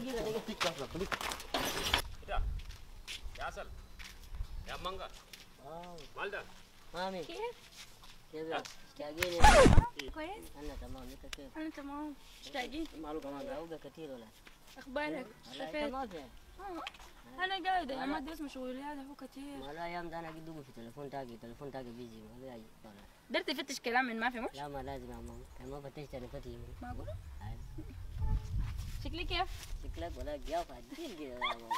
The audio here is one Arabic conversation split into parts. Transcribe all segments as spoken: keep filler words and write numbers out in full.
دقيقة دقيقة دقيقة خليك كده يا عسل يا مانجا اه مالدا مامي كيف؟ كيف مشتاقين كويس؟ انا تمام انت كيف؟ أنا تمام مشتاقين ماله كمان عوقة كتير ولا؟ أخبارك؟ والله كيف؟ انت ما في آه. أنا قاعدة يا عماد بس مشغوليات هو كتير. ما لا ايام ده انا قد دوب في تليفون تاقي تليفون تاقي بيجي ما لا والله قدرت تفتش كلام من ما في مش؟ لا ما لازم يا ماما كان ما فتشت انا فتش معقولة؟ شكلي كيف؟ شكلك ولا قيافة عديل كده يا ماما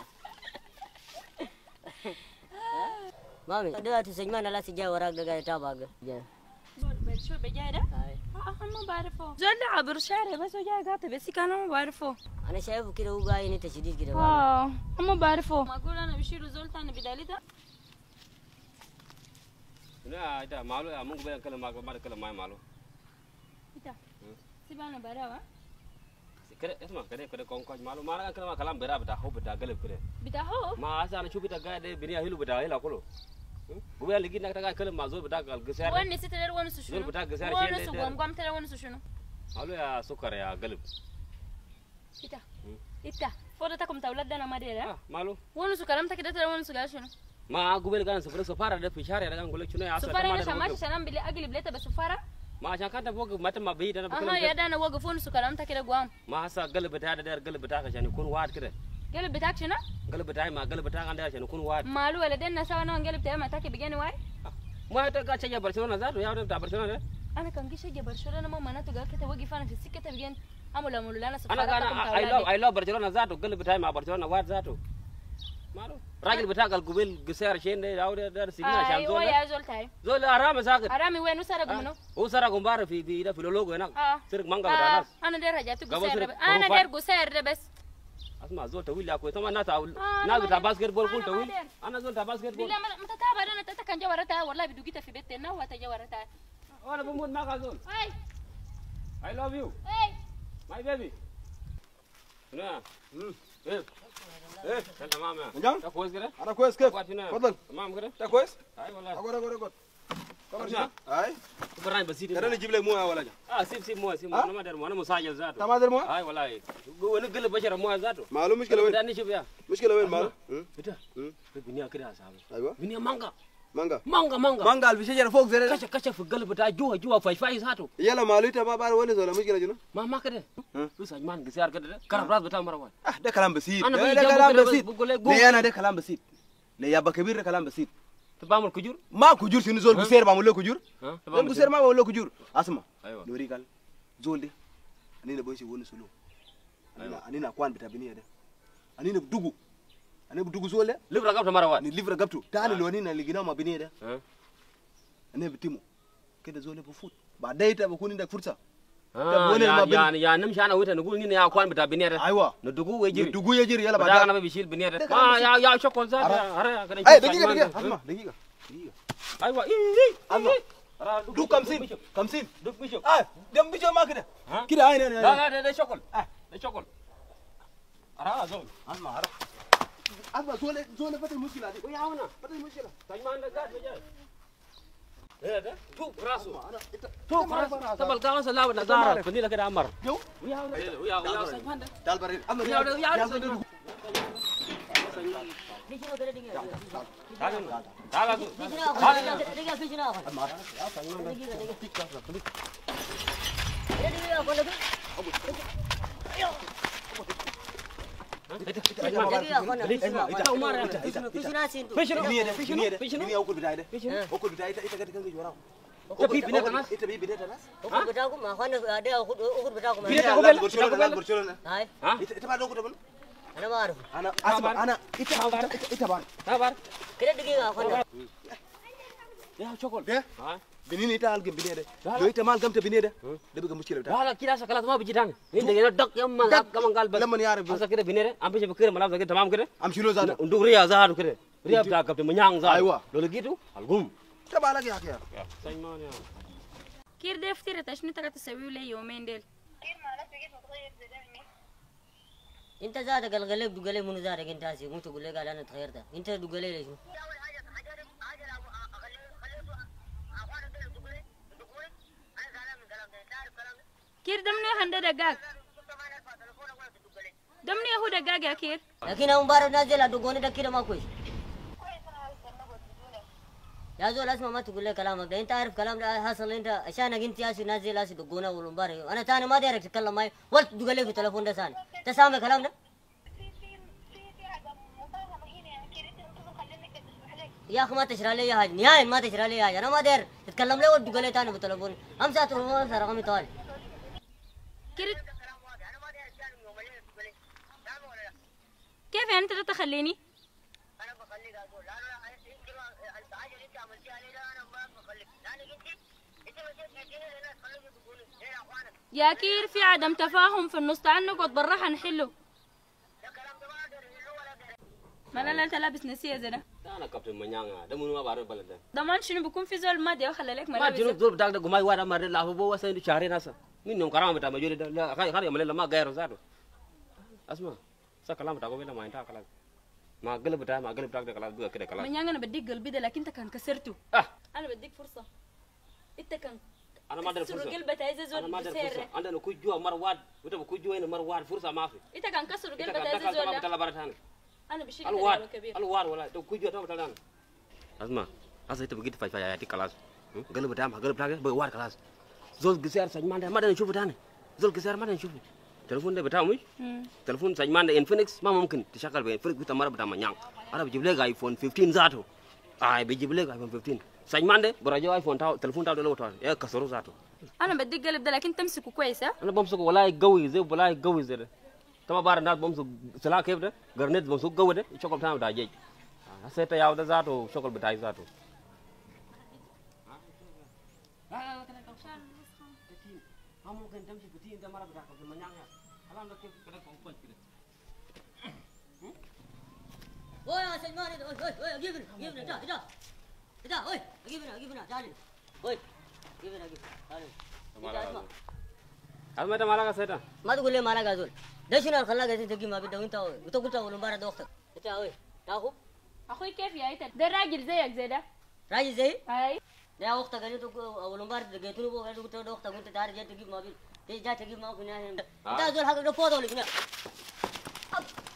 مامي دلوقتي سجمان لا سجاي وراك ده قاعد يتابعك جاي شو بجاي ده؟ هاي آه أنا ما بعرفه. زول ده عبر الشارع بس هو جاي قاطع بس كان ما بعرفه. انا شايفه كده هو قايم انت شديد كده آه أنا ما بعرفه. معقول أنا بشيله زول تاني بدالي ده؟ لا ده مالو يا مونغ بيان كلام ما كلام ما مالو إنت سيبانا براوا كده اسمع كده كده كون كون مالو ما كان كلام كلام برا بتاع هو بتاع قلب كده بتاع هو؟ ما هسه انا شوف بتاع قاعد بني هيلو بتاع هيلا كله هو اللي لقينا كده كلام مع زول بتاع القسار وين نسيت تدري وين شنو؟ زول بتاع القسار وين شيء سو قام قام تدري وين شنو؟ مالو يا سكر يا قلب إنت إنت فوتاتكم تولد أنا ما أدري اه مالو وين سو كلامتك كده تدري وين شو شنو؟ ما قبل كان سفر سفارة ده في شارع ده نقول لك شنو يا عسل سفارة أنا شماشة سلام بالله أقلب ليته بس سفارة ما عشان كان فوق متى ما بعيد انا بكلم أها يا ده أنا واقف وين سو كلامتك كده قام ما هسه قلب بتاع ده قلب بتاعك عشان يكون واحد كده قلب بتاعك شنو؟ قلب بتاعي ما قلب بتاعك عندي عشان يكون واحد مالو ولا دنا سوا أنا قلب تاعي ما تاكي بيجاني واي ما انت قاعد تشجع برشلونه ذاته يا بتاع برشلونه ده أنا كان جيش أجي برشلونة ما معناته قال كده وقف أنا في السكة بيجان أمول أمول لا أنا انا سفارة انا اي لوف اي لوف برشلونه ذاته قلب بتاعي مع برشلونه واحد ذاته مالو راجل بتاعك القبيل قصير شين ده او ده سيجنا عشان أيوة زول يا زول تاعي زول حرام ساكت حرامي وين وسرق منه؟ هو سرق مباراه في في ده في اللوجو هناك آه سرق مانجا بتاع آه الناس أنا داير رجعت قبل قصير سرق أنا حروفات. داير قصير ده بس اسمع زول طويل يا اخوي طبعا الناس آه، أنا ناس بتاع ما باسكت بول كل أنا ما طويل داير. انا زول بتاع باسكت بول بالله ما تتابع أنا تتا كان جوارتها والله بدوقيتها في بيتنا وتجوارتها وانا بموت معك زول هاي I love you هاي my baby هنا ايه ايه انت تمام يا نعم. انت كويس كده انا كويس كيف؟ أخبارك هنا؟ تفضل تمام كده انت كويس؟ اي والله اقعد اقعد اقعد خبر أسمع. شنو؟ اي براني بسيط ترى نجيب لك مويه ولا جا اه سيب سيب مويه سيب ها؟ مويه انا ما ادري انا مساجل ذاته انت ما ادري مويه؟ اي والله وانا قلب بشر مويه ذاته ماله مشكله وين؟ بدأني شوف يا مشكله وين أسمع. ماله؟ هم؟ كده هم؟ في بنيه كده يا صاحبي ايوه بنيه مانجا مانجا مانجا مانجا مانجا في شجره فوق زي كشف كشف في القلب بتاع جوا جوا فايش فايش ذاته يلا ماله انت ما بعرف وين ولا مشكله شنو؟ ما ما كده ها؟ بس اجمان قصير كده ده كرم راس بتاع مره واحد اه ده كلام بسيط أنا ده بيجي ده جنبه كلام كده بس بسيط بقول لك قوم. ليه انا ده كلام بسيط ليه يابا كبير ده كلام بسيط تبعمل كجور ما كجور شنو زول قصير بعمل له كجور ها زول قصير ما بعمل له كجور اسمع ايوه نوري قال زول دي انينا بوشي وني سلو انينا انينا اكوان بتاع بنيه ده انينا بدغو انينا بدغو زول ده ليه رقبت مره واحد ni livre gabto tani lo nina ligina ma bini da ها ne bitimo keda zole bu fut ba dai ta ba kuni da fursa آه بقول يا ما بين- يا يا نمشي انا وانت نقول نين يا اخوان بتاع بنيره ايوه ندقوا ويجري dugu ya jiri yalla ba بتاع da انا ما بيشيل بنيره ده ما كلام يا يا شكل زاد أرى. ارى كده اي دقيقه دقيقه اسمع دقيقه دقيقه ايوه اي اسمع اي دو خمسين خمسين دق بيشوف اه دم بيجو ما كده ها كده عين انا لا لا ده ده شكل آه. ده شكل ارى زول اسمع عرف اسمع زول زول فتح المشكله دي ويا هنا فتح المشكله تجمان ده قاعد بجاي ايه ده توك راسه انا انت توك راسه تبى القاص لا نزار فنيله كده عمر جو ويا هنا ويا ويا سجمان ده تعال بري اما ويا ويا يا سجمان في شنو كده دقيقة تعال تعال في شنو آخر دقيقة في شنو آخر اسمع دقيقة دقيقة تك خليك دقيقة أقول لك دقيقة أخوانا في شنو أخوانا في شنو في شنو ناسي انتو في شنو بنيه ده في بنيه شنو ده في شنو بنيه اكل بدايه ده في شنو اكل بدايه انت قاعد تكنج وراه انت في بنيه الناس انت بي بدايه الناس أخذ بتاعكم أخوانا ده أخذ أخذ بتاعكم بنية لا أقول لا لك، برشلونه أقول لا لك. برشلونه هاي ها انت انت بعد اكل أنا ما أعرف انا اسمع انا انت انت انت بعد ها بار كده دقيقة أخوانا يا شكل ده ها بنين انت القم بنيه ده لا، لا. لو انت ما القمت بنيه ده ده بقى مشكله بتاعك لا لا كده سكلات ما بيجي تاني انت هنا دق يما دق. كمان قال بس لما يعرف هسه كده بنيره ام بيجي بكير ملابس كده تمام كده امشي له زاد ندوق ريا زاد كده ريا بتاع كابتن منيان زاد أيوة. لو لقيته القوم تبع لك يا اخي يا سيمان يا كير ده فترة شنو ترى تسويه لي يومين ديل أنت زادك الغلب دقلي منو زادك أنت هسي مو تقول لي قال أنا تغيرت أنت دقلي ليش كير ده منو هندا دقاق دمني هو دقاق يا كير. لكن هم بارو نازل ادقوني ده كده ما كويس. يا زول اسمع ما تقول لي كلامك ده، انت عارف كلام ده حصل انت عشانك انت ياسي نازل ياسي دقونا والمباري، انا تاني ما دايرك تتكلم معي ولا تقول لي في التليفون ده ثاني. انت سامع كلام ده؟ يا اخي ما تشرح لي حاجه نهائي، ما تشرح لي حاجه، انا ما داير تتكلم لي ولا تقول لي ثاني بالتليفون. امسح تليفون رقمي طوالي. كير كيف يعني انت تخليني؟ انا بخليك اقول لا لا يمكن الحاجه اللي انت عملتيها لي ده انا ما بخليك، لانك انت انت ما جيت لنا خليك تقولوا ايه يا اخوانا. يا كير في عدم تفاهم في النص، تعال نقعد برا حنحله. ده كلام ده ما اقدر احله ولا اقدر. ما لا لا انت لابس نسيه زي ده. ده انا كابتن منيانا ده منو ما بعرف البلد ده. ضمان شنو بيكون في زول ما دي خلي لك ما ملابس. جنوب دول بتاعك ده قماي واحد امر لا هو بو وسند شهرين هسه منهم كرامه بتاع مجوري ده لا خلي خلي يعمل ما غيره زادو. اسمع سا كلام بتاعك ولا ما انت كلام ما قلب بتاع ما قلب بتاعك ده كلام كده كلام. من انا بديك قلبي ده لكن انت كان كسرته. اه انا بديك فرصه. انت كان انا ما ادري كسر فرصه. قلبك عايز زول انا ما ادري بسير. فرصه عندنا كوجو مره واحد وانت كوجو هنا مره واحد فرصه ما في. انت كان كسر انت قلبك كان عايز دخل زول. تمام بتاع برتان انا بشيل الوار كبير. الوار ولا تو كوجو تمام بتاع اسمع هسه انت بقيت فاي فاي خلاص قلب بتاعك قلب بتاعك بوار خلاص زول قصير سجمان ده ما بدنا نشوفه ثاني زول قصير ما بدنا نشوفه التليفون ده بتاعه مش تليفون سجمان ده انفينكس ما ممكن تشغل بانفينكس بتاع مره بتاع منيان انا بجيب لك ايفون خمستاشر ذاته اه بيجيب لك ايفون خمستاشر سجمان ده برجع ايفون تاعه تليفون تاعه لو تاعه يا كسروا ذاته انا بديك قلب ده لكن تمسكه كويس. ها انا بمسكه ولا قوي زي ولا قوي زي ده تما بار الناس بمسك سلاح كيف ده جرنيت بمسك قوي ده الشغل بتاعه بتاع جيج هسه انت يا ده ذاته شغل بتاعي ذاته ما ممكن تمشي بتين ده مره بتاعك في المنيان كلام ده كيف كده كونفونت كده اوي يا سلمان اوي اوي اوي جيبنا جيبنا ده ده ده اوي جيبنا جيبنا تعال اوي جيبنا جيبنا تعال اسمع اسمع انت مالك سيدا ما تقول لي مالك يا زول ده شنو اللي خلاك انت تجي ما بدك انت انت قلت اول مباراه ده وقتك انت اوي تاخو اخوي كيف يا ايتر ده راجل زيك زي ده راجل زي اي ده وقتك انت اول مباراه لقيتني بو قلت ده وقتك انت تعرف جاي تجيب ما بي جاي تجيب ما كنا انت زول حقك ده فوضى ولا